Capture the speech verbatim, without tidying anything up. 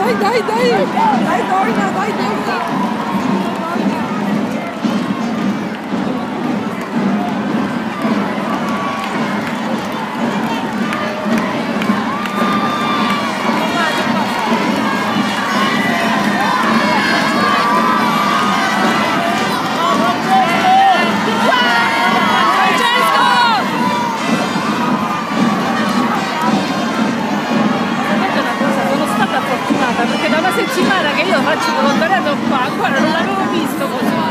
dai, dai, dai! Dai, Dorina, dai, Dorina! Perché da una settimana che io faccio volontariato qua, ancora non l'avevo visto così.